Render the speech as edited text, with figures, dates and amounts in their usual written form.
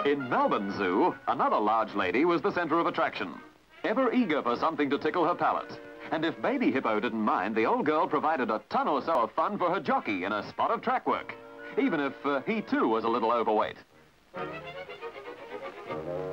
In Melbourne Zoo, another large lady was the center of attraction, ever eager for something to tickle her palate. And if baby Hippo didn't mind, the old girl provided a ton or so of fun for her jockey in a spot of track work, even if he too was a little overweight.